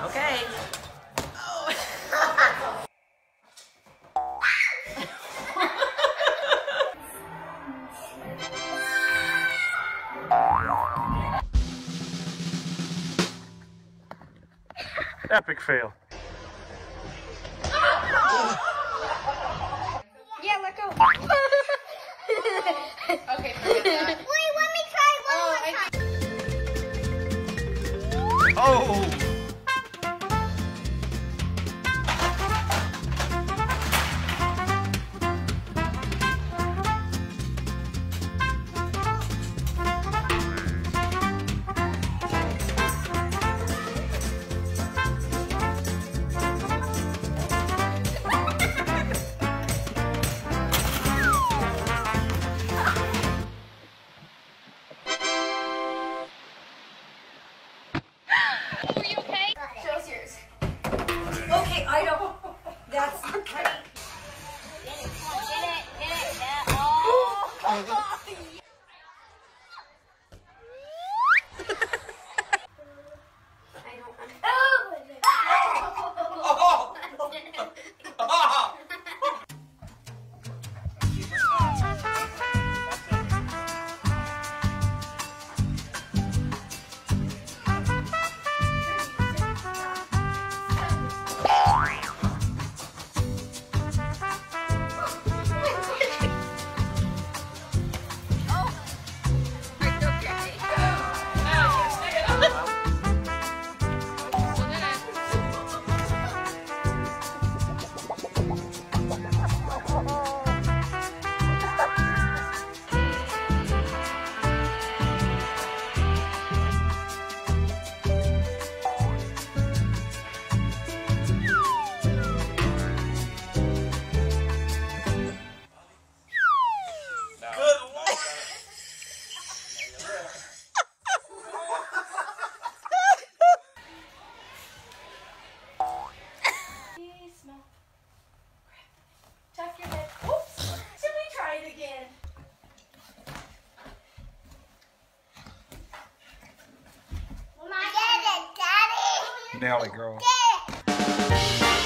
Okay. Epic fail. Yeah, let go. Okay, forget that. Wait, let me try one more time. Oh! Okay, I don't. That's honey. Get it. Yeah. Oh. Tuck your head. Oops. Should we try it again? Get it, Daddy. Nail it, girl. Get it.